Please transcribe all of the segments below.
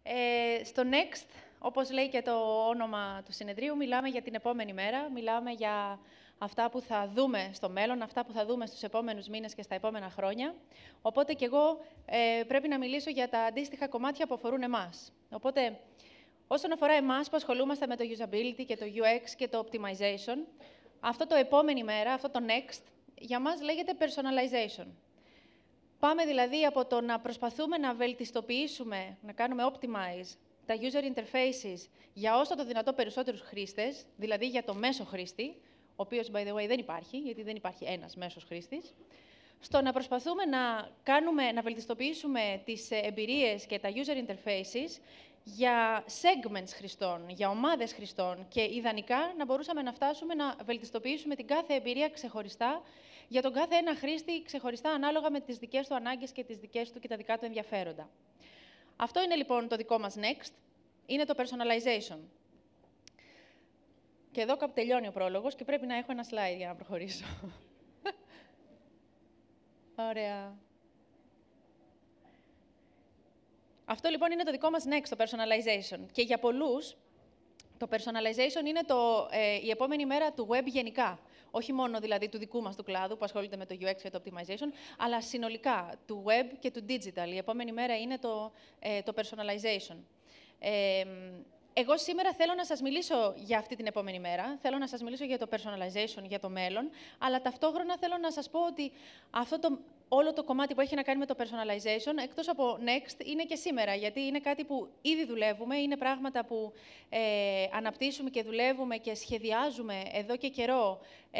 Στο Next, όπως λέει και το όνομα του συνεδρίου, μιλάμε για την επόμενη μέρα, μιλάμε για αυτά που θα δούμε στο μέλλον, αυτά που θα δούμε στους επόμενους μήνες και στα επόμενα χρόνια. Οπότε και εγώ πρέπει να μιλήσω για τα αντίστοιχα κομμάτια που αφορούν εμάς. Οπότε, όσον αφορά εμάς που ασχολούμαστε με το usability και το UX και το optimization, αυτό το επόμενη μέρα, αυτό το Next, για μας λέγεται personalization. Πάμε δηλαδή από το να προσπαθούμε να βελτιστοποιήσουμε, να κάνουμε optimize τα user interfaces για όσο το δυνατό περισσότερους χρήστες, δηλαδή για το μέσο χρήστη, ο οποίος, by the way, δεν υπάρχει, γιατί δεν υπάρχει ένας μέσος χρήστης, στο να προσπαθούμε να βελτιστοποιήσουμε τις εμπειρίες και τα user interfaces για segments χρηστών, για ομάδες χρηστών και ιδανικά να μπορούσαμε να φτάσουμε να βελτιστοποιήσουμε την κάθε εμπειρία ξεχωριστά για τον κάθε ένα χρήστη ξεχωριστά ανάλογα με τις δικές του ανάγκες και τις δικές του και τα δικά του ενδιαφέροντα. Αυτό είναι λοιπόν το δικό μας Next, είναι το personalization. Και εδώ κάπου τελειώνει ο πρόλογος και πρέπει να έχω ένα slide για να προχωρήσω. Ωραία. Αυτό λοιπόν είναι το δικό μας Next, το personalization. Και για πολλούς, το personalization είναι η επόμενη μέρα του web γενικά. Όχι μόνο δηλαδή του δικού μας του κλάδου που ασχολείται με το UX και το optimization, αλλά συνολικά του web και του digital. Η επόμενη μέρα είναι το personalization. Εγώ σήμερα θέλω να σας μιλήσω για αυτή την επόμενη μέρα, θέλω να σας μιλήσω για το personalization, για το μέλλον, αλλά ταυτόχρονα θέλω να σας πω ότι όλο το κομμάτι που έχει να κάνει με το personalization, εκτός από Next, είναι και σήμερα, γιατί είναι κάτι που ήδη δουλεύουμε, είναι πράγματα που αναπτύσσουμε και δουλεύουμε και σχεδιάζουμε εδώ και καιρό,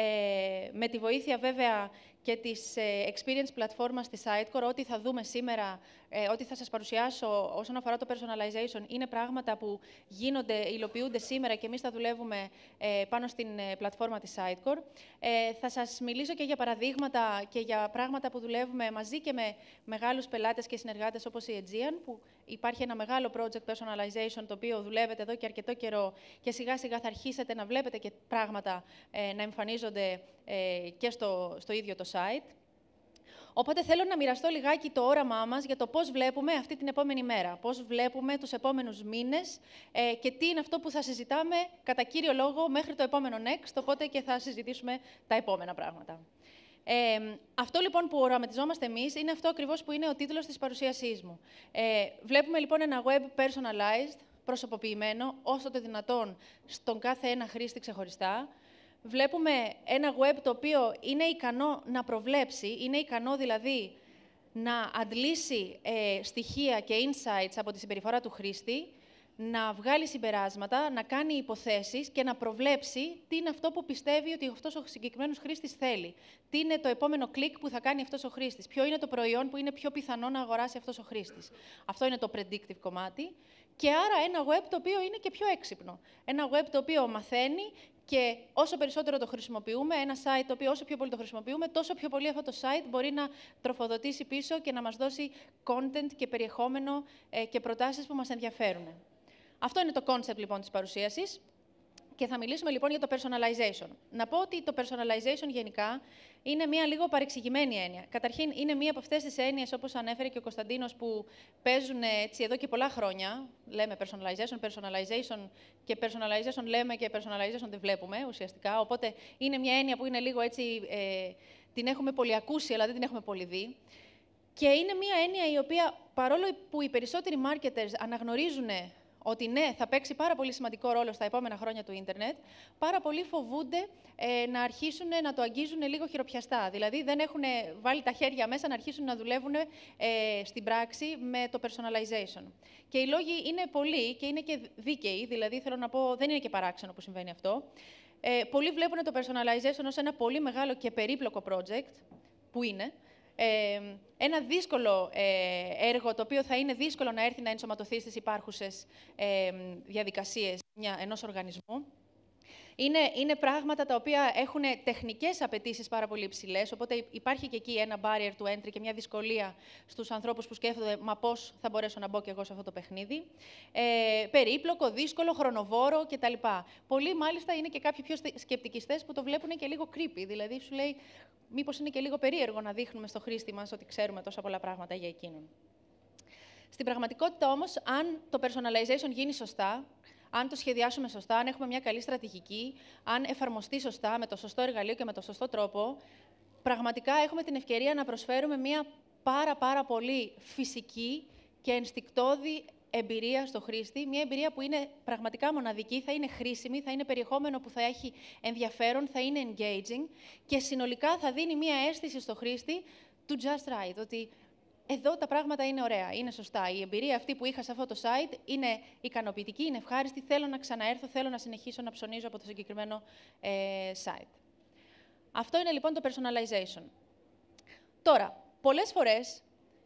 με τη βοήθεια βέβαια και της experience πλατφόρμας της Sitecore. Ό,τι θα δούμε σήμερα, ό,τι θα σας παρουσιάσω όσον αφορά το personalization, είναι πράγματα που υλοποιούνται σήμερα και εμείς θα δουλεύουμε πάνω στην πλατφόρμα της Sitecore. Θα σας μιλήσω και για παραδείγματα και για πράγματα που δουλεύουμε μαζί και με μεγάλους πελάτες και συνεργάτες όπως η Aegean, που υπάρχει ένα μεγάλο project personalization το οποίο δουλεύετε εδώ και αρκετό καιρό και σιγά σιγά θα αρχίσετε να βλέπετε και πράγματα να εμφανίζονται και στο ίδιο το site. Οπότε θέλω να μοιραστώ λιγάκι το όραμά μας για το πώς βλέπουμε αυτή την επόμενη μέρα, πώς βλέπουμε τους επόμενους μήνες και τι είναι αυτό που θα συζητάμε κατά κύριο λόγο μέχρι το επόμενο Next, οπότε και θα συζητήσουμε τα επόμενα πράγματα. Αυτό λοιπόν που οραματιζόμαστε εμείς είναι αυτό ακριβώς που είναι ο τίτλος της παρουσίασής μου. Βλέπουμε λοιπόν ένα web personalized, προσωποποιημένο, όσο το δυνατόν στον κάθε ένα χρήστη ξεχωριστά. Βλέπουμε ένα web το οποίο είναι ικανό να προβλέψει, είναι ικανό δηλαδή να αντλήσει στοιχεία και insights από τη συμπεριφορά του χρήστη, να βγάλει συμπεράσματα, να κάνει υποθέσεις και να προβλέψει τι είναι αυτό που πιστεύει ότι αυτός ο συγκεκριμένος χρήστης θέλει. Τι είναι το επόμενο κλικ που θα κάνει αυτός ο χρήστης. Ποιο είναι το προϊόν που είναι πιο πιθανό να αγοράσει αυτός ο χρήστης. Αυτό είναι το predictive κομμάτι. Και άρα ένα web το οποίο είναι και πιο έξυπνο. Ένα web το οποίο μαθαίνει και όσο περισσότερο το χρησιμοποιούμε, ένα site το οποίο όσο πιο πολύ το χρησιμοποιούμε, τόσο πιο πολύ αυτό το site μπορεί να τροφοδοτήσει πίσω και να μας δώσει content και περιεχόμενο και προτάσεις που μας ενδιαφέρουν. Αυτό είναι το concept λοιπόν της παρουσίασης και θα μιλήσουμε λοιπόν για το personalization. Να πω ότι το personalization γενικά είναι μια λίγο παρεξηγημένη έννοια. Καταρχήν είναι μια από αυτές τις έννοιες, όπως ανέφερε και ο Κωνσταντίνος, που παίζουν έτσι εδώ και πολλά χρόνια. Λέμε personalization και personalization λέμε και personalization δεν βλέπουμε ουσιαστικά. Οπότε είναι μια έννοια που είναι λίγο έτσι, την έχουμε πολύ ακούσει αλλά δεν την έχουμε πολύ δει. Και είναι μια έννοια η οποία, παρόλο που οι περισσότεροι marketers αναγνωρίζουν ότι ναι, θα παίξει πάρα πολύ σημαντικό ρόλο στα επόμενα χρόνια του ίντερνετ, πάρα πολλοί φοβούνται να αρχίσουν να το αγγίζουν λίγο χειροπιαστά. Δηλαδή, δεν έχουν βάλει τα χέρια μέσα να αρχίσουν να δουλεύουν στην πράξη με το personalization. Και οι λόγοι είναι πολλοί και είναι και δίκαιοι, δηλαδή, θέλω να πω, δεν είναι και παράξενο που συμβαίνει αυτό. Πολλοί βλέπουν το personalization ως ένα πολύ μεγάλο και περίπλοκο project, που είναι. Ένα δύσκολο έργο, το οποίο θα είναι δύσκολο να έρθει να ενσωματωθεί στις υπάρχουσες διαδικασίες ενός οργανισμού. Είναι πράγματα τα οποία έχουν τεχνικές απαιτήσεις πάρα πολύ υψηλές, οπότε υπάρχει και εκεί ένα barrier to entry και μια δυσκολία στους ανθρώπους που σκέφτονται «Μα πώς θα μπορέσω να μπω κι εγώ σε αυτό το παιχνίδι». Περίπλοκο, δύσκολο, χρονοβόρο κτλ. Πολλοί μάλιστα είναι και κάποιοι πιο σκεπτικιστές που το βλέπουν και λίγο creepy, δηλαδή σου λέει μήπως είναι και λίγο περίεργο να δείχνουμε στο χρήστη μας ότι ξέρουμε τόσα πολλά πράγματα για εκείνον. Στην πραγματικότητα όμως, αν το personalization γίνει σωστά, αν το σχεδιάσουμε σωστά, αν έχουμε μια καλή στρατηγική, αν εφαρμοστεί σωστά, με το σωστό εργαλείο και με το σωστό τρόπο, πραγματικά έχουμε την ευκαιρία να προσφέρουμε μια πάρα πολύ φυσική και ενστικτώδη εμπειρία στο χρήστη, μια εμπειρία που είναι πραγματικά μοναδική, θα είναι χρήσιμη, θα είναι περιεχόμενο που θα έχει ενδιαφέρον, θα είναι engaging και συνολικά θα δίνει μια αίσθηση στο χρήστη του just right, ότι εδώ τα πράγματα είναι ωραία, είναι σωστά. Η εμπειρία αυτή που είχα σε αυτό το site είναι ικανοποιητική, είναι ευχάριστη, θέλω να ξαναέρθω, θέλω να συνεχίσω να ψωνίζω από το συγκεκριμένο site. Αυτό είναι λοιπόν το personalization. Τώρα, πολλές φορές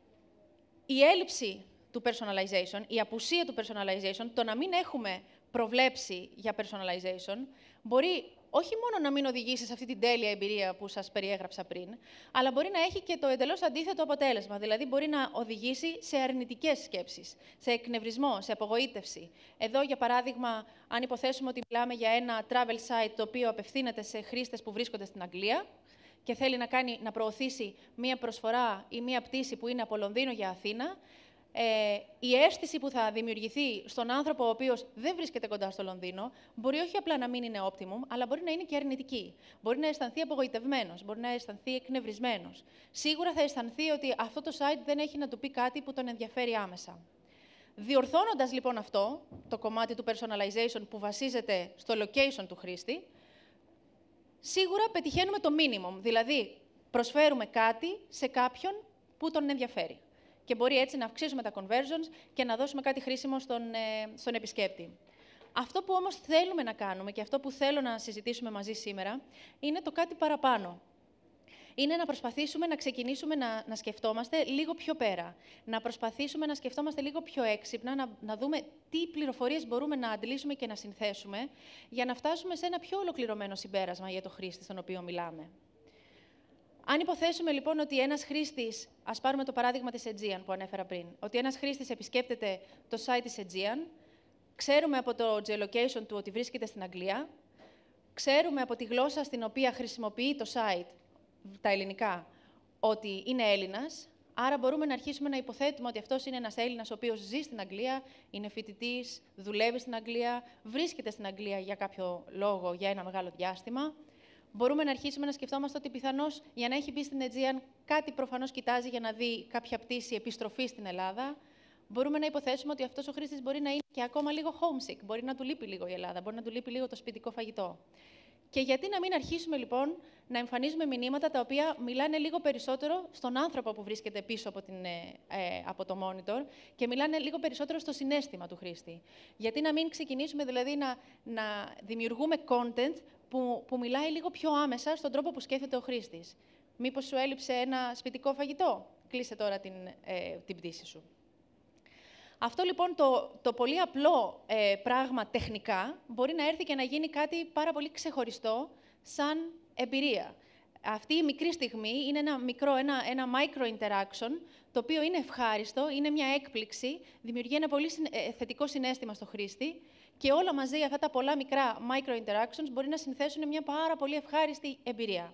η έλλειψη του personalization, η απουσία του personalization, το να μην έχουμε προβλέψει για personalization, μπορεί όχι μόνο να μην οδηγήσει σε αυτή την τέλεια εμπειρία που σας περιέγραψα πριν, αλλά μπορεί να έχει και το εντελώς αντίθετο αποτέλεσμα. Δηλαδή, μπορεί να οδηγήσει σε αρνητικές σκέψεις, σε εκνευρισμό, σε απογοήτευση. Εδώ, για παράδειγμα, αν υποθέσουμε ότι μιλάμε για ένα travel site το οποίο απευθύνεται σε χρήστες που βρίσκονται στην Αγγλία και θέλει να προωθήσει μία προσφορά ή μία πτήση που είναι από Λονδίνο για Αθήνα, η αίσθηση που θα δημιουργηθεί στον άνθρωπο ο οποίος δεν βρίσκεται κοντά στο Λονδίνο μπορεί όχι απλά να μην είναι optimum, αλλά μπορεί να είναι και αρνητική. Μπορεί να αισθανθεί απογοητευμένος, μπορεί να αισθανθεί εκνευρισμένος. Σίγουρα θα αισθανθεί ότι αυτό το site δεν έχει να του πει κάτι που τον ενδιαφέρει άμεσα. Διορθώνοντας λοιπόν αυτό, το κομμάτι του personalization που βασίζεται στο location του χρήστη, σίγουρα πετυχαίνουμε το minimum, δηλαδή προσφέρουμε κάτι σε κάποιον που τον ενδιαφέρει. Και μπορεί έτσι να αυξήσουμε τα conversions και να δώσουμε κάτι χρήσιμο στον επισκέπτη. Αυτό που όμως θέλουμε να κάνουμε και αυτό που θέλω να συζητήσουμε μαζί σήμερα είναι το κάτι παραπάνω. Είναι να προσπαθήσουμε να ξεκινήσουμε να σκεφτόμαστε λίγο πιο πέρα. Να προσπαθήσουμε να σκεφτόμαστε λίγο πιο έξυπνα, να δούμε τι πληροφορίες μπορούμε να αντλήσουμε και να συνθέσουμε για να φτάσουμε σε ένα πιο ολοκληρωμένο συμπέρασμα για το χρήστη στον οποίο μιλάμε. Αν υποθέσουμε λοιπόν ότι ένας χρήστης, ας πάρουμε το παράδειγμα της Aegean που ανέφερα πριν, ότι ένας χρήστης επισκέπτεται το site της Aegean, ξέρουμε από το geolocation του ότι βρίσκεται στην Αγγλία, ξέρουμε από τη γλώσσα στην οποία χρησιμοποιεί το site, τα ελληνικά, ότι είναι Έλληνας, άρα μπορούμε να αρχίσουμε να υποθέτουμε ότι αυτός είναι ένας Έλληνας ο οποίος ζει στην Αγγλία, είναι φοιτητής, δουλεύει στην Αγγλία, βρίσκεται στην Αγγλία για κάποιο λόγο, για ένα μεγάλο διάστημα. Μπορούμε να αρχίσουμε να σκεφτόμαστε ότι πιθανώς για να έχει μπει στην Aegean κάτι προφανώς κοιτάζει για να δει κάποια πτήση επιστροφή στην Ελλάδα. Μπορούμε να υποθέσουμε ότι αυτός ο χρήστης μπορεί να είναι και ακόμα λίγο homesick, μπορεί να του λείπει λίγο η Ελλάδα, μπορεί να του λείπει λίγο το σπιτικό φαγητό. Και γιατί να μην αρχίσουμε λοιπόν να εμφανίζουμε μηνύματα τα οποία μιλάνε λίγο περισσότερο στον άνθρωπο που βρίσκεται πίσω από το monitor και μιλάνε λίγο περισσότερο στο συναίσθημα του χρήστη. Γιατί να μην ξεκινήσουμε δηλαδή να δημιουργούμε content που μιλάει λίγο πιο άμεσα στον τρόπο που σκέφτεται ο χρήστης. Μήπως σου έλειψε ένα σπιτικό φαγητό? Κλείσε τώρα την πτήση σου. Αυτό λοιπόν το πολύ απλό πράγμα τεχνικά μπορεί να έρθει και να γίνει κάτι πάρα πολύ ξεχωριστό σαν εμπειρία. Αυτή η μικρή στιγμή είναι ένα micro interaction, το οποίο είναι ευχάριστο, είναι μια έκπληξη, δημιουργεί ένα πολύ θετικό συναίσθημα στο χρήστη και όλα μαζί αυτά τα πολλά μικρά micro interactions μπορεί να συνθέσουν μια πάρα πολύ ευχάριστη εμπειρία.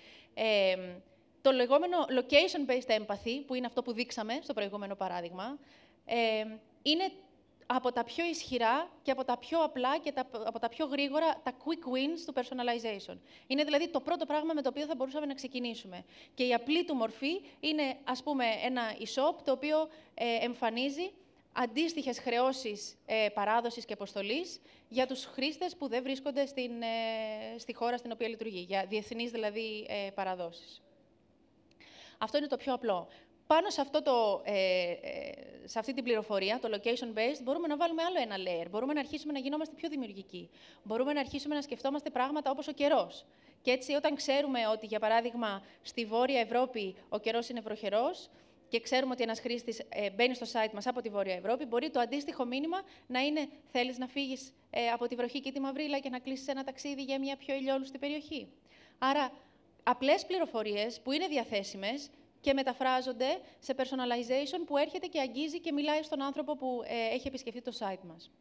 Το λεγόμενο location-based empathy, που είναι αυτό που δείξαμε στο προηγούμενο παράδειγμα, είναι από τα πιο ισχυρά και από τα πιο απλά και από τα πιο γρήγορα τα quick wins του personalization. Είναι δηλαδή το πρώτο πράγμα με το οποίο θα μπορούσαμε να ξεκινήσουμε. Και η απλή του μορφή είναι, ας πούμε, ένα e-shop το οποίο εμφανίζει αντίστοιχες χρεώσεις παράδοσης και αποστολής για τους χρήστες που δεν βρίσκονται στη χώρα στην οποία λειτουργεί, για διεθνείς δηλαδή παραδόσεις. Αυτό είναι το πιο απλό. Πάνω σε αυτή την πληροφορία, το location-based, μπορούμε να βάλουμε άλλο ένα layer. Μπορούμε να αρχίσουμε να γινόμαστε πιο δημιουργικοί. Μπορούμε να αρχίσουμε να σκεφτόμαστε πράγματα όπως ο καιρός. Και έτσι, όταν ξέρουμε ότι, για παράδειγμα, στη Βόρεια Ευρώπη ο καιρός είναι βροχερός και ξέρουμε ότι ένας χρήστης μπαίνει στο site μας από τη Βόρεια Ευρώπη, μπορεί το αντίστοιχο μήνυμα να είναι «Θέλεις να φύγεις από τη βροχή και τη μαυρίλα και να κλείσεις ένα ταξίδι για μια πιο ηλιόλουστη περιοχή?» Άρα, απλές πληροφορίες που είναι διαθέσιμες και μεταφράζονται σε personalization που έρχεται και αγγίζει και μιλάει στον άνθρωπο που έχει επισκεφτεί το site μας.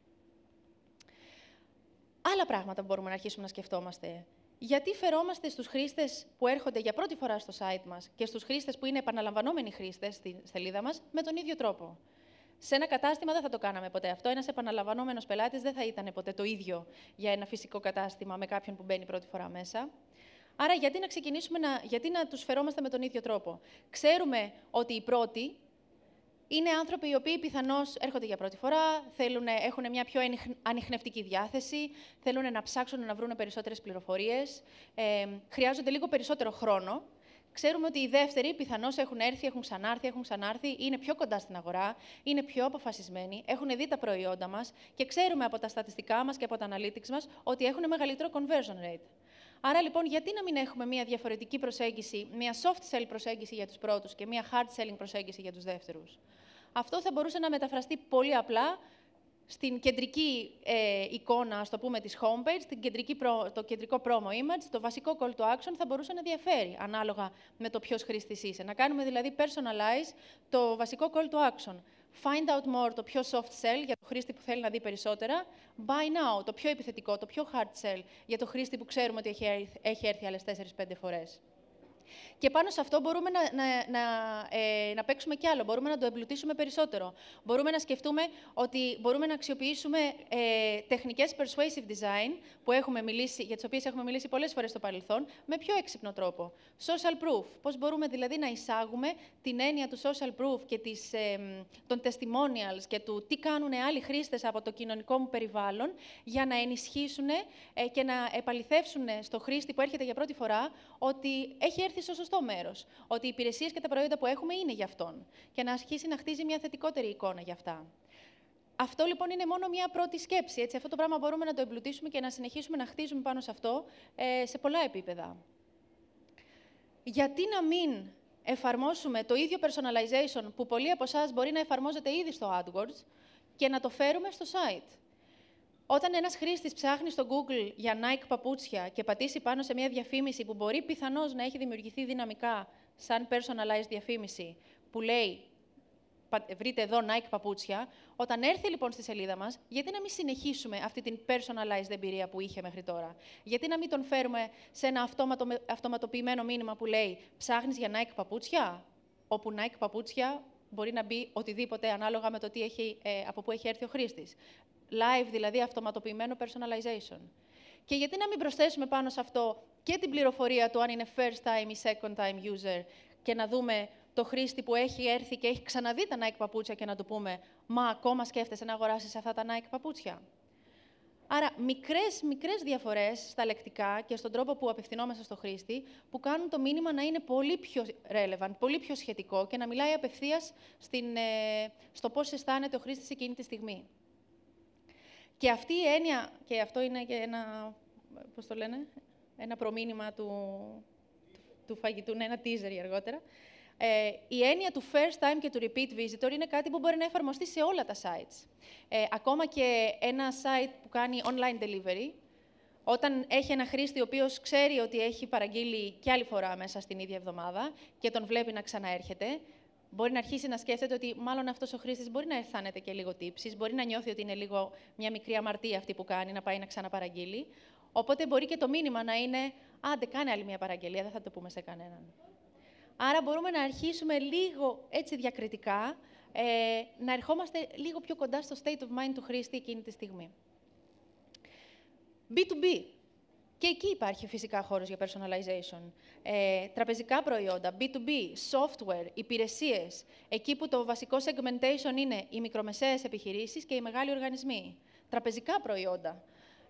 Άλλα πράγματα που μπορούμε να αρχίσουμε να σκεφτόμαστε. Γιατί φερόμαστε στους χρήστες που έρχονται για πρώτη φορά στο site μας και στους χρήστες που είναι επαναλαμβανόμενοι χρήστες στη σελίδα μας με τον ίδιο τρόπο? Σε ένα κατάστημα δεν θα το κάναμε ποτέ αυτό. Ένας επαναλαμβανόμενος πελάτης δεν θα ήταν ποτέ το ίδιο για ένα φυσικό κατάστημα με κάποιον που μπαίνει πρώτη φορά μέσα. Άρα, γιατί να τους φερόμαστε με τον ίδιο τρόπο. Ξέρουμε ότι οι πρώτοι είναι άνθρωποι οι οποίοι πιθανώς έρχονται για πρώτη φορά, έχουν μια πιο ανιχνευτική διάθεση, θέλουν να ψάξουν να βρουν περισσότερες πληροφορίες, χρειάζονται λίγο περισσότερο χρόνο. Ξέρουμε ότι οι δεύτεροι πιθανώς έχουν έρθει, έχουν ξανάρθει, είναι πιο κοντά στην αγορά, είναι πιο αποφασισμένοι, έχουν δει τα προϊόντα μας και ξέρουμε από τα στατιστικά μας και από τα analytics μας ότι έχουν μεγαλύτερο conversion rate. Άρα, λοιπόν, γιατί να μην έχουμε μια διαφορετική προσέγγιση, μια soft sell προσέγγιση για τους πρώτους και μια hard selling προσέγγιση για τους δεύτερους. Αυτό θα μπορούσε να μεταφραστεί πολύ απλά στην κεντρική εικόνα, ας το πούμε, της homepage, το κεντρικό promo image, το βασικό call to action θα μπορούσε να διαφέρει ανάλογα με το ποιος χρήστης είσαι. Να κάνουμε δηλαδή personalize το βασικό call to action. Find out more, το πιο soft sell για το χρήστη που θέλει να δει περισσότερα. Buy now, το πιο επιθετικό, το πιο hard sell για το χρήστη που ξέρουμε ότι έχει έρθει άλλες 4-5 φορές. Και πάνω σε αυτό μπορούμε να παίξουμε κι άλλο, μπορούμε να το εμπλουτίσουμε περισσότερο. Μπορούμε να σκεφτούμε ότι μπορούμε να αξιοποιήσουμε τεχνικές persuasive design για τις οποίες έχουμε μιλήσει πολλές φορές στο παρελθόν, με πιο έξυπνο τρόπο. Social proof. Πώς μπορούμε δηλαδή να εισάγουμε την έννοια του social proof και των testimonials και του τι κάνουν άλλοι χρήστες από το κοινωνικό μου περιβάλλον για να ενισχύσουν και να επαληθεύσουν στο χρήστη που έρχεται για πρώτη φορά ότι έχει έρθει στο σωστό μέρος. Ότι οι υπηρεσίες και τα προϊόντα που έχουμε είναι για αυτόν. Και να αρχίσει να χτίζει μια θετικότερη εικόνα για αυτά. Αυτό λοιπόν είναι μόνο μια πρώτη σκέψη. Έτσι. Αυτό το πράγμα μπορούμε να το εμπλουτίσουμε και να συνεχίσουμε να χτίζουμε πάνω σε αυτό σε πολλά επίπεδα. Γιατί να μην εφαρμόσουμε το ίδιο personalization που πολλοί από εσάς μπορεί να εφαρμόζετε ήδη στο AdWords και να το φέρουμε στο site. Όταν ένας χρήστης ψάχνει στο Google για Nike παπούτσια και πατήσει πάνω σε μια διαφήμιση που μπορεί πιθανώς να έχει δημιουργηθεί δυναμικά σαν personalized διαφήμιση, που λέει βρείτε εδώ Nike παπούτσια, όταν έρθει λοιπόν στη σελίδα μας, γιατί να μην συνεχίσουμε αυτή την personalized εμπειρία που είχε μέχρι τώρα. Γιατί να μην τον φέρουμε σε ένα αυτοματοποιημένο μήνυμα που λέει ψάχνεις για Nike παπούτσια, όπου Nike παπούτσια μπορεί να μπει οτιδήποτε ανάλογα με το από πού έχει έρθει ο χρήστης. Live, δηλαδή αυτοματοποιημένο personalization. Και γιατί να μην προσθέσουμε πάνω σε αυτό και την πληροφορία του αν είναι first time ή second time user και να δούμε το χρήστη που έχει έρθει και έχει ξαναδεί τα Nike παπούτσια και να του πούμε «Μα ακόμα σκέφτεσαι να αγοράσεις αυτά τα Nike παπούτσια». Άρα, μικρές διαφορές στα λεκτικά και στον τρόπο που απευθυνόμαστε στο χρήστη, που κάνουν το μήνυμα να είναι πολύ πιο relevant, πολύ πιο σχετικό και να μιλάει απευθείας στο πώς αισθάνεται ο χρήστης εκείνη τη στιγμή. Και αυτή η έννοια, και αυτό είναι και ένα προμήνυμα του φαγητού, ένα teaser αργότερα, η έννοια του first time και του repeat visitor είναι κάτι που μπορεί να εφαρμοστεί σε όλα τα sites. Ακόμα και ένα site που κάνει online delivery, όταν έχει ένα χρήστη ο οποίος ξέρει ότι έχει παραγγείλει κι άλλη φορά μέσα στην ίδια εβδομάδα και τον βλέπει να ξαναέρχεται, μπορεί να αρχίσει να σκέφτεται ότι μάλλον αυτός ο χρήστης μπορεί να αισθάνεται και λίγο τύψης, μπορεί να νιώθει ότι είναι λίγο μια μικρή αμαρτία αυτή που κάνει, να πάει να ξαναπαραγγείλει. Οπότε μπορεί και το μήνυμα να είναι «Άντε, κάνε άλλη μια παραγγελία, δεν θα το πούμε σε κανέναν». Άρα μπορούμε να αρχίσουμε λίγο έτσι διακριτικά, να ερχόμαστε λίγο πιο κοντά στο state of mind του χρήστη εκείνη τη στιγμή. B2B. Και εκεί υπάρχει φυσικά χώρος για personalization. Τραπεζικά προϊόντα, B2B, software, υπηρεσίες. Εκεί που το βασικό segmentation είναι οι μικρομεσαίες επιχειρήσεις και οι μεγάλοι οργανισμοί. Τραπεζικά προϊόντα.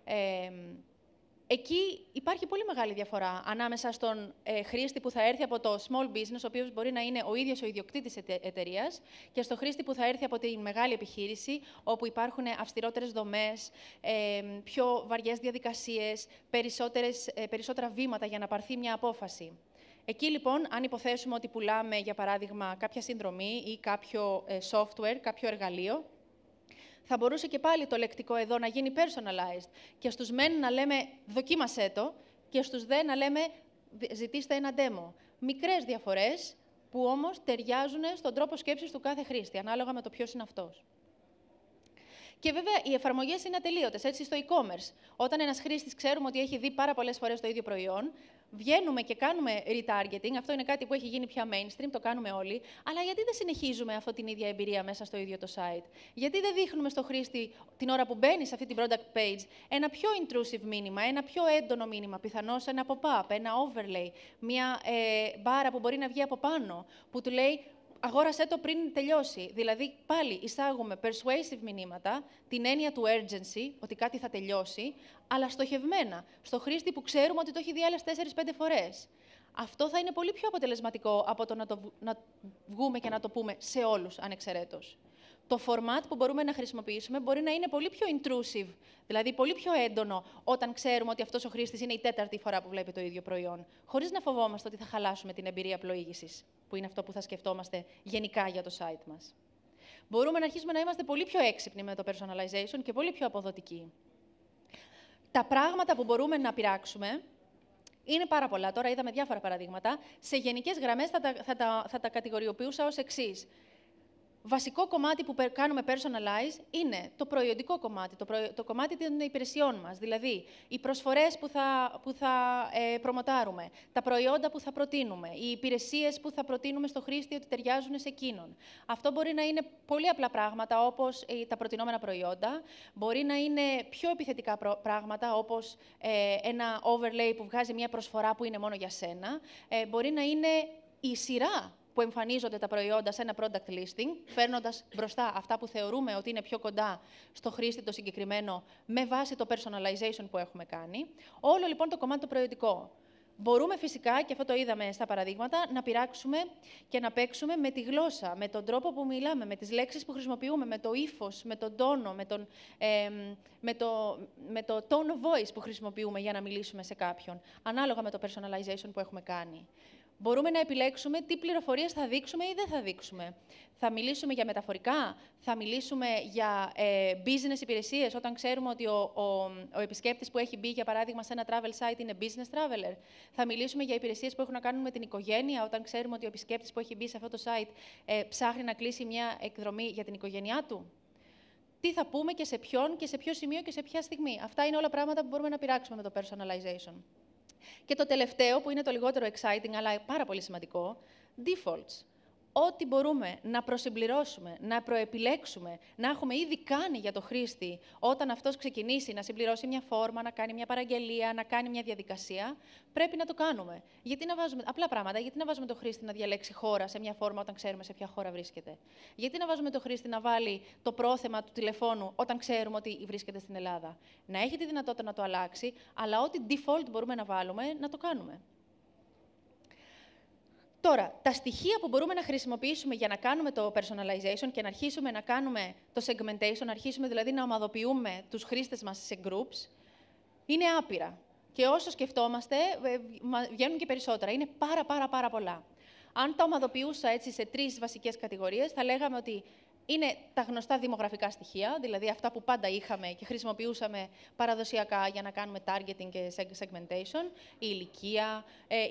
Εκεί υπάρχει πολύ μεγάλη διαφορά ανάμεσα στον χρήστη που θα έρθει από το small business, ο οποίος μπορεί να είναι ο ίδιος ο ιδιοκτήτης εταιρείας, και στο χρήστη που θα έρθει από τη μεγάλη επιχείρηση, όπου αυστηρότερες δομές, πιο βαριές διαδικασίες, περισσότερα βήματα για να πάρθει μια απόφαση. Εκεί, λοιπόν, αν υποθέσουμε ότι πουλάμε, για παράδειγμα, κάποια συνδρομή ή κάποιο software, κάποιο εργαλείο, θα μπορούσε και πάλι το λεκτικό εδώ να γίνει personalized και στους μεν να λέμε «δοκίμασέ το» και στους δε να λέμε «ζητήστε ένα demo». Μικρές διαφορές που όμως ταιριάζουν στον τρόπο σκέψης του κάθε χρήστη, ανάλογα με το ποιος είναι αυτός. Και βέβαια, οι εφαρμογές είναι ατελείωτες, έτσι στο e-commerce. Όταν ένας χρήστης ξέρουμε ότι έχει δει πάρα πολλές φορές το ίδιο προϊόν, βγαίνουμε και κάνουμε retargeting, αυτό είναι κάτι που έχει γίνει πια mainstream, το κάνουμε όλοι, αλλά γιατί δεν συνεχίζουμε αυτή την ίδια εμπειρία μέσα στο ίδιο το site? Γιατί δεν δείχνουμε στο χρήστη την ώρα που μπαίνει σε αυτή την product page ένα πιο intrusive μήνυμα, ένα πιο έντονο μήνυμα, πιθανώς ένα pop-up, ένα overlay, μια μπάρα που μπορεί να βγει από πάνω, που του λέει αγόρασέ το πριν τελειώσει. Δηλαδή, πάλι εισάγουμε persuasive μηνύματα, την έννοια του urgency, ότι κάτι θα τελειώσει, αλλά στοχευμένα, στο χρήστη που ξέρουμε ότι το έχει δει άλλες 4-5 φορές. Αυτό θα είναι πολύ πιο αποτελεσματικό από το να βγούμε και να το πούμε σε όλους ανεξαιρέτως. Το format που μπορούμε να χρησιμοποιήσουμε μπορεί να είναι πολύ πιο intrusive, δηλαδή πολύ πιο έντονο, όταν ξέρουμε ότι αυτός ο χρήστης είναι η 4η φορά που βλέπει το ίδιο προϊόν, χωρίς να φοβόμαστε ότι θα χαλάσουμε την εμπειρία πλοήγησης, που είναι αυτό που θα σκεφτόμαστε γενικά για το site μας. Μπορούμε να αρχίσουμε να είμαστε πολύ πιο έξυπνοι με το personalization και πολύ πιο αποδοτικοί. Τα πράγματα που μπορούμε να πειράξουμε είναι πάρα πολλά. Τώρα είδαμε διάφορα παραδείγματα. Σε γενικές γραμμές θα τα κατηγοριοποιούσα ως εξής. Βασικό κομμάτι που κάνουμε personalize είναι το προϊόντικό κομμάτι, το κομμάτι των υπηρεσιών μας. Δηλαδή, οι προσφορές που θα προμοτάρουμε, τα προϊόντα που θα προτείνουμε, οι υπηρεσίες που θα προτείνουμε στο χρήστη ότι ταιριάζουν σε εκείνον. Αυτό μπορεί να είναι πολύ απλά πράγματα, όπως τα προτινόμενα προϊόντα. Μπορεί να είναι πιο επιθετικά πράγματα, όπως ένα overlay που βγάζει μια προσφορά που είναι μόνο για σένα. Μπορεί να είναι η σειρά που εμφανίζονται τα προϊόντα σε ένα product listing, φέρνοντας μπροστά αυτά που θεωρούμε ότι είναι πιο κοντά στο χρήστη το συγκεκριμένο, με βάση το personalization που έχουμε κάνει. Όλο λοιπόν το κομμάτι το προϊόντικό. Μπορούμε φυσικά, και αυτό το είδαμε στα παραδείγματα, να πειράξουμε και να παίξουμε με τη γλώσσα, με τον τρόπο που μιλάμε, με τις λέξεις που χρησιμοποιούμε, με το ύφος, με τον τόνο, με το tone of voice που χρησιμοποιούμε για να μιλήσουμε σε κάποιον, ανάλογα με το personalization που έχουμε κάνει. Μπορούμε να επιλέξουμε τι πληροφορίες θα δείξουμε ή δεν θα δείξουμε. Θα μιλήσουμε για μεταφορικά, θα μιλήσουμε για business υπηρεσίες, όταν ξέρουμε ότι ο επισκέπτης που έχει μπει, για παράδειγμα, σε ένα travel site είναι business traveler. Θα μιλήσουμε για υπηρεσίες που έχουν να κάνουν με την οικογένεια, όταν ξέρουμε ότι ο επισκέπτης που έχει μπει σε αυτό το site ψάχνει να κλείσει μια εκδρομή για την οικογένειά του. Τι θα πούμε και σε ποιον και σε ποιο σημείο και σε ποια στιγμή. Αυτά είναι όλα πράγματα που μπορούμε να πειράξουμε με το personalization. Και το τελευταίο, που είναι το λιγότερο exciting, αλλά πάρα πολύ σημαντικό, defaults. Ό,τι μπορούμε να προσυμπληρώσουμε, να προεπιλέξουμε, να έχουμε ήδη κάνει για το χρήστη, όταν αυτός ξεκινήσει να συμπληρώσει μια φόρμα, να κάνει μια παραγγελία, να κάνει μια διαδικασία, πρέπει να το κάνουμε. Γιατί να βάζουμε απλά πράγματα, γιατί να βάζουμε το χρήστη να διαλέξει χώρα σε μια φόρμα όταν ξέρουμε σε ποια χώρα βρίσκεται. Γιατί να βάζουμε το χρήστη να βάλει το πρόθεμα του τηλεφώνου όταν ξέρουμε ότι βρίσκεται στην Ελλάδα. Να έχει τη δυνατότητα να το αλλάξει, αλλά ό,τι default μπορούμε να βάλουμε, να το κάνουμε. Τώρα, τα στοιχεία που μπορούμε να χρησιμοποιήσουμε για να κάνουμε το personalization και να αρχίσουμε να κάνουμε το segmentation, να αρχίσουμε δηλαδή να ομαδοποιούμε τους χρήστες μας σε groups, είναι άπειρα. Και όσο σκεφτόμαστε, βγαίνουν και περισσότερα. Είναι πάρα πολλά. Αν τα ομαδοποιούσα έτσι σε 3 βασικές κατηγορίες, θα λέγαμε ότι είναι τα γνωστά δημογραφικά στοιχεία, δηλαδή αυτά που πάντα είχαμε και χρησιμοποιούσαμε παραδοσιακά για να κάνουμε targeting και segmentation, η ηλικία,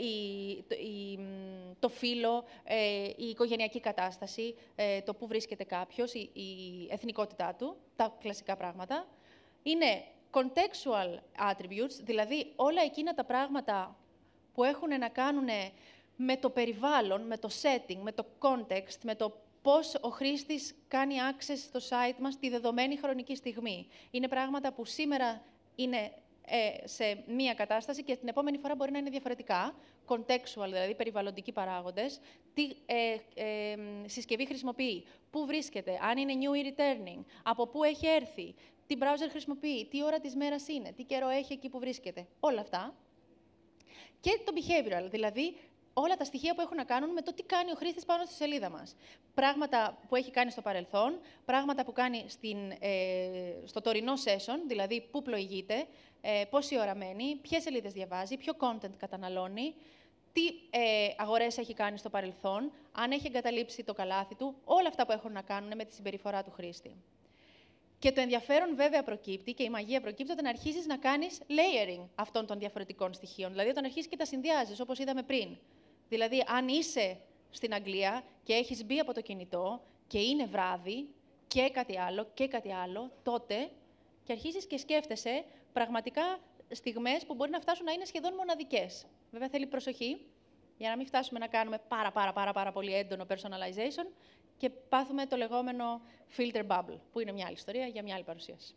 το φύλο, η οικογενειακή κατάσταση, το που βρίσκεται κάποιος, η εθνικότητά του, τα κλασικά πράγματα. Είναι contextual attributes, δηλαδή όλα εκείνα τα πράγματα που έχουν να κάνουν με το περιβάλλον, με το setting, με το context, με το πώς ο χρήστης κάνει access στο site μας τη δεδομένη χρονική στιγμή. Είναι πράγματα που σήμερα είναι σε μία κατάσταση και την επόμενη φορά μπορεί να είναι διαφορετικά. Contextual, δηλαδή περιβαλλοντικοί παράγοντες. Τι συσκευή χρησιμοποιεί, πού βρίσκεται, αν είναι new ή returning, από πού έχει έρθει, τι browser χρησιμοποιεί, τι ώρα της μέρας είναι, τι καιρό έχει εκεί που βρίσκεται. Όλα αυτά. Και το behavioral, δηλαδή όλα τα στοιχεία που έχουν να κάνουν με το τι κάνει ο χρήστης πάνω στη σελίδα μας. Πράγματα που έχει κάνει στο παρελθόν, πράγματα που κάνει στο τωρινό session, δηλαδή πού πλοηγείται, πόση ώρα μένει, ποιες σελίδες διαβάζει, ποιο content καταναλώνει, τι αγορές έχει κάνει στο παρελθόν, αν έχει εγκαταλείψει το καλάθι του, όλα αυτά που έχουν να κάνουν με τη συμπεριφορά του χρήστη. Και το ενδιαφέρον βέβαια προκύπτει και η μαγεία προκύπτει όταν αρχίζεις να κάνεις layering αυτών των διαφορετικών στοιχείων. Δηλαδή, όταν αρχίζεις και τα συνδυάζεις, όπως είδαμε πριν. Δηλαδή, αν είσαι στην Αγγλία και έχεις μπει από το κινητό και είναι βράδυ και κάτι άλλο, τότε και αρχίζεις και σκέφτεσαι πραγματικά στιγμές που μπορεί να φτάσουν να είναι σχεδόν μοναδικές. Βέβαια θέλει προσοχή, για να μην φτάσουμε να κάνουμε πάρα πολύ έντονο personalization και πάθουμε το λεγόμενο filter bubble, που είναι μια άλλη ιστορία για μια άλλη παρουσίαση.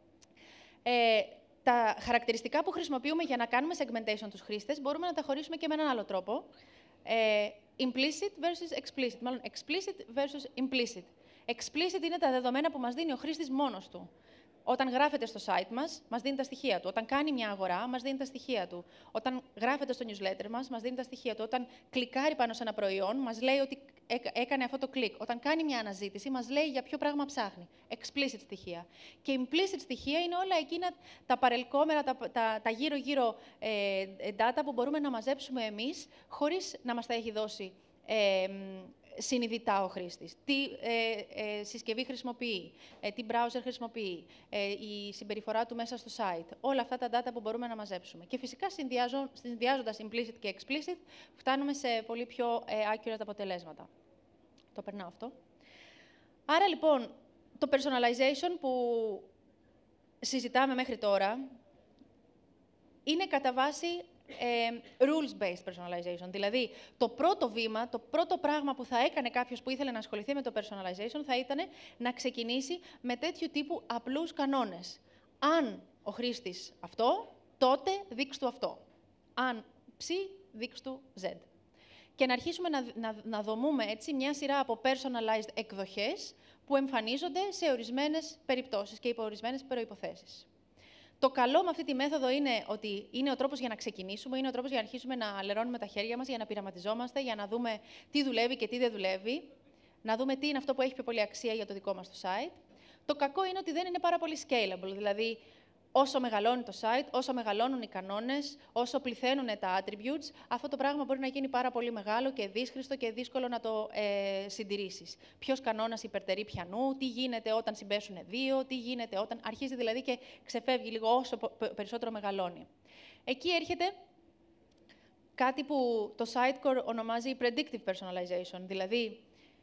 Τα χαρακτηριστικά που χρησιμοποιούμε για να κάνουμε segmentation τους χρήστες μπορούμε να τα χωρίσουμε και με έναν άλλο τρόπο. Implicit versus explicit, μάλλον explicit versus implicit. Explicit είναι τα δεδομένα που μας δίνει ο χρήστης μόνος του. Όταν γράφεται στο site μας δίνει τα στοιχεία του. Όταν κάνει μια αγορά, μας δίνει τα στοιχεία του. Όταν γράφεται στο newsletter μας δίνει τα στοιχεία του. Όταν κλικάρει πάνω σε ένα προϊόν, μας λέει ότι έκανε αυτό το κλικ. Όταν κάνει μια αναζήτηση, μας λέει για ποιο πράγμα ψάχνει. Explicit στοιχεία. Και implicit στοιχεία είναι όλα εκείνα τα παρελκόμενα, τα γύρω-γύρω data που μπορούμε να μαζέψουμε εμείς, χωρίς να μας τα έχει δώσει συνειδητά ο χρήστης. Τι συσκευή χρησιμοποιεί, τι browser χρησιμοποιεί, η συμπεριφορά του μέσα στο site. Όλα αυτά τα data που μπορούμε να μαζέψουμε. Και φυσικά, συνδυάζοντας implicit και explicit, φτάνουμε σε πολύ πιο accurate αποτελέσματα. Το περνάω αυτό. Άρα, λοιπόν, το personalization που συζητάμε μέχρι τώρα είναι κατά βάση rules-based personalization. Δηλαδή, το πρώτο βήμα, το πρώτο πράγμα που θα έκανε κάποιος που ήθελε να ασχοληθεί με το personalization θα ήταν να ξεκινήσει με τέτοιου τύπου απλούς κανόνες. Αν ο χρήστης αυτό, τότε δείξ' του αυτό. Αν ψ, δείξ' του z. Και να αρχίσουμε να δομούμε έτσι μια σειρά από personalized εκδοχές που εμφανίζονται σε ορισμένες περιπτώσεις και υπό ορισμένες προϋποθέσεις. Το καλό με αυτή τη μέθοδο είναι ότι είναι ο τρόπος για να ξεκινήσουμε, είναι ο τρόπος για να αρχίσουμε να λερώνουμε τα χέρια μας, για να πειραματιζόμαστε, για να δούμε τι δουλεύει και τι δεν δουλεύει, να δούμε τι είναι αυτό που έχει πιο πολύ αξία για το δικό μας το site. Το κακό είναι ότι δεν είναι πάρα πολύ scalable, δηλαδή όσο μεγαλώνει το site, όσο μεγαλώνουν οι κανόνες, όσο πληθαίνουν τα attributes, αυτό το πράγμα μπορεί να γίνει πάρα πολύ μεγάλο και δύσχριστο και δύσκολο να το συντηρήσεις. Ποιος κανόνας υπερτερεί πιανού, τι γίνεται όταν συμπέσουν δύο, τι γίνεται όταν αρχίζει δηλαδή και ξεφεύγει λίγο όσο περισσότερο μεγαλώνει. Εκεί έρχεται κάτι που το Sitecore ονομάζει predictive personalization, δηλαδή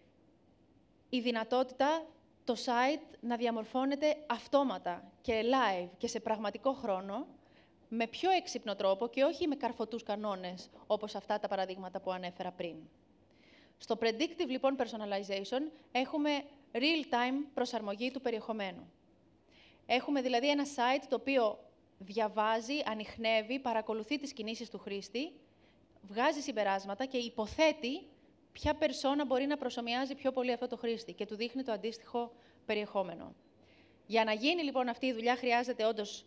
η δυνατότητα το site να διαμορφώνεται αυτόματα και live και σε πραγματικό χρόνο, με πιο έξυπνο τρόπο και όχι με καρφωτούς κανόνες, όπως αυτά τα παραδείγματα που ανέφερα πριν. Στο predictive, λοιπόν, personalization, έχουμε real-time προσαρμογή του περιεχομένου. Έχουμε δηλαδή ένα site το οποίο διαβάζει, ανιχνεύει, παρακολουθεί τις κινήσεις του χρήστη, βγάζει συμπεράσματα και υποθέτει ποια περσόνα μπορεί να προσομοιάζει πιο πολύ αυτό το χρήστη και του δείχνει το αντίστοιχο περιεχόμενο. Για να γίνει λοιπόν αυτή η δουλειά χρειάζεται όντως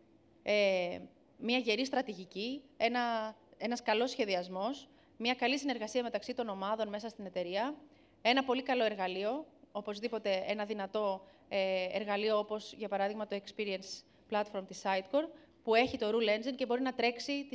μια γερή στρατηγική, ένας καλός σχεδιασμός, μια καλή συνεργασία μεταξύ των ομάδων μέσα στην εταιρεία, ένα πολύ καλό εργαλείο, οπωσδήποτε ένα δυνατό εργαλείο όπως για παράδειγμα το Experience Platform της Sitecore, που έχει το Rule Engine και μπορεί να τρέξει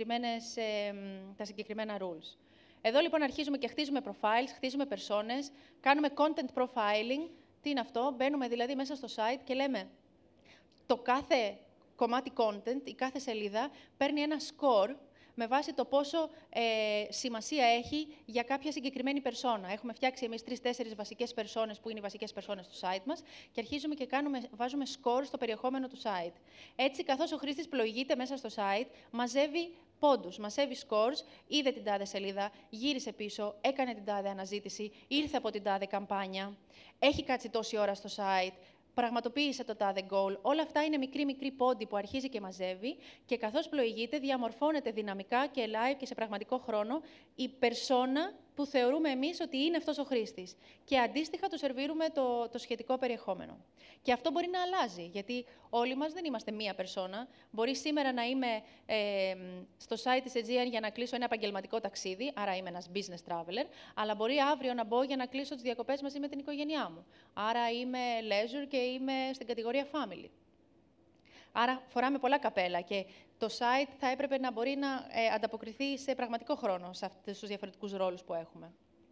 τα συγκεκριμένα rules. Εδώ λοιπόν αρχίζουμε και χτίζουμε profiles, χτίζουμε personas, κάνουμε content profiling. Τι είναι αυτό? Μπαίνουμε δηλαδή μέσα στο site και λέμε το κάθε κομμάτι content, η κάθε σελίδα παίρνει ένα score με βάση το πόσο σημασία έχει για κάποια συγκεκριμένη περσόνα. Έχουμε φτιάξει εμείς 3-4 βασικές περσόνες που είναι οι βασικές περσόνες του site μας και αρχίζουμε και βάζουμε score στο περιεχόμενο του site. Έτσι, καθώς ο χρήστης πλοηγείται μέσα στο site, μαζεύει πόντους, μαζεύει scores, είδε την τάδε σελίδα, γύρισε πίσω, έκανε την τάδε αναζήτηση, ήρθε από την τάδε καμπάνια, έχει κάτσει τόση ώρα στο site, πραγματοποίησε το τάδε goal. Όλα αυτά είναι μικρή πόντι που αρχίζει και μαζεύει και καθώς πλοηγείται διαμορφώνεται δυναμικά και live και σε πραγματικό χρόνο η περσόνα που θεωρούμε εμείς ότι είναι αυτός ο χρήστης. Και αντίστοιχα του σερβίρουμε το σχετικό περιεχόμενο. Και αυτό μπορεί να αλλάζει, γιατί όλοι μας δεν είμαστε μία περσόνα. Μπορεί σήμερα να είμαι στο site της Aegean για να κλείσω ένα επαγγελματικό ταξίδι, άρα είμαι ένας business traveler, αλλά μπορεί αύριο να μπω για να κλείσω τις διακοπές μαζί με την οικογένειά μου. Άρα είμαι leisure και είμαι στην κατηγορία family. Άρα φοράμε πολλά καπέλα και το site θα έπρεπε να μπορεί να ανταποκριθεί σε πραγματικό χρόνο σε αυτούς τους διαφορετικούς ρόλους που έχουμε.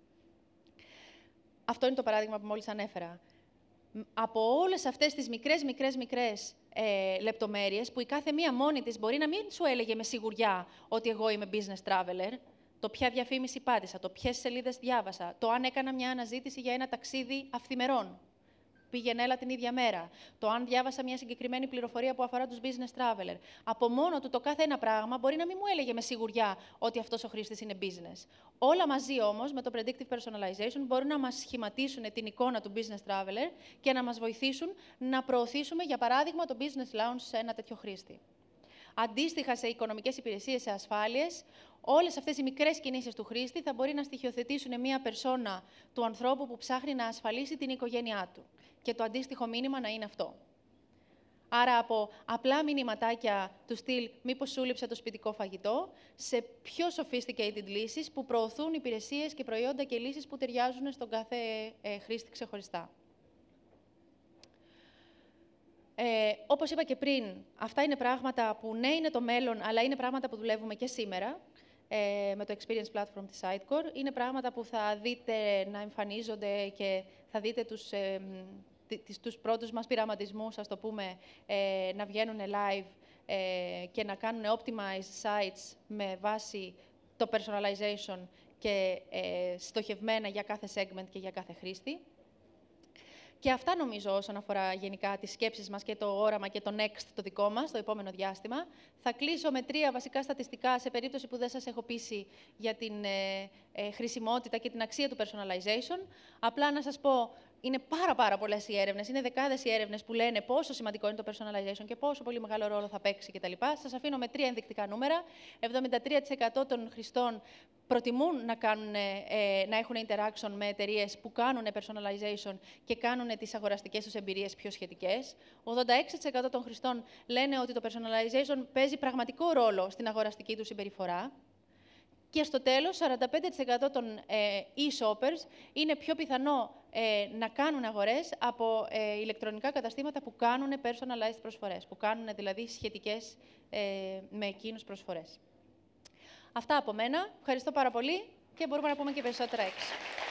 Αυτό είναι το παράδειγμα που μόλις ανέφερα. Από όλες αυτές τις μικρές λεπτομέρειες, που η κάθε μία μόνη της μπορεί να μην σου έλεγε με σιγουριά ότι εγώ είμαι business traveler, το ποια διαφήμιση πάτησα, το ποιες σελίδες διάβασα, το αν έκανα μια αναζήτηση για ένα ταξίδι αυθημερών. πήγαινε έλα την ίδια μέρα, το αν διάβασα μια συγκεκριμένη πληροφορία που αφορά τους business traveler. Από μόνο του το κάθε ένα πράγμα μπορεί να μην μου έλεγε με σιγουριά ότι αυτός ο χρήστης είναι business. Όλα μαζί όμως με το predictive personalization μπορούν να μας σχηματίσουν την εικόνα του business traveler και να μας βοηθήσουν να προωθήσουμε, για παράδειγμα, το business lounge σε ένα τέτοιο χρήστη. Αντίστοιχα, σε οικονομικές υπηρεσίες, σε ασφάλειες, όλες αυτές οι μικρές κινήσεις του χρήστη θα μπορεί να στοιχειοθετήσουν μία περσόνα του ανθρώπου που ψάχνει να ασφαλίσει την οικογένειά του. Και το αντίστοιχο μήνυμα να είναι αυτό. Άρα, από απλά μηνυματάκια του στυλ «μήπως σου λείψε το σπιτικό φαγητό», σε πιο sophisticated λύσεις που προωθούν υπηρεσίες και προϊόντα και λύσεις που ταιριάζουν στον κάθε χρήστη ξεχωριστά. Όπως είπα και πριν, αυτά είναι πράγματα που ναι είναι το μέλλον, αλλά είναι πράγματα που δουλεύουμε και σήμερα με το Experience Platform της Sitecore. Είναι πράγματα που θα δείτε να εμφανίζονται και θα δείτε τους πρώτους μας πειραματισμούς, ας το πούμε, να βγαίνουν live και να κάνουν optimized sites με βάση το personalization και στοχευμένα για κάθε segment και για κάθε χρήστη. Και αυτά νομίζω όσον αφορά γενικά τις σκέψεις μας και το όραμα και το next το δικό μας, το επόμενο διάστημα. Θα κλείσω με 3 βασικά στατιστικά σε περίπτωση που δεν σας έχω πείσει για την χρησιμότητα και την αξία του personalization. Απλά να σας πω, είναι πάρα πολλές οι έρευνες, είναι δεκάδες οι έρευνες που λένε πόσο σημαντικό είναι το personalization και πόσο πολύ μεγάλο ρόλο θα παίξει κτλ. Σας αφήνω με 3 ενδεικτικά νούμερα. 73% των χρηστών προτιμούν να έχουν interaction με εταιρείες που κάνουν personalization και κάνουν τις αγοραστικές τους εμπειρίες πιο σχετικές. 86% των χρηστών λένε ότι το personalization παίζει πραγματικό ρόλο στην αγοραστική τους συμπεριφορά. Και στο τέλος, 45% των e-shoppers είναι πιο πιθανό να κάνουν αγορές από ηλεκτρονικά καταστήματα που κάνουν personalized προσφορές, που κάνουν δηλαδή σχετικές με εκείνους προσφορές. Αυτά από μένα. Ευχαριστώ πάρα πολύ και μπορούμε να πούμε και περισσότερα έξω.